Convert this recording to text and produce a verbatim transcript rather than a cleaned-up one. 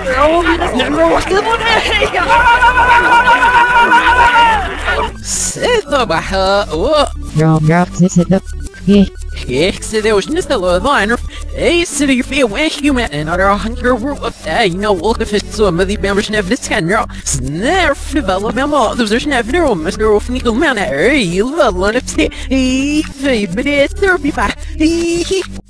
صباح Rob zitten. Ik zit er niet te lachen. Ik zit hier veel weg met een andere hanker op. Je know ook of het zo met die bammer snef dit kan nou. Snef de wel met maar dus er snef er om. Mister of niet om man. Hey, wel aan het. Hey, baby, het er bij.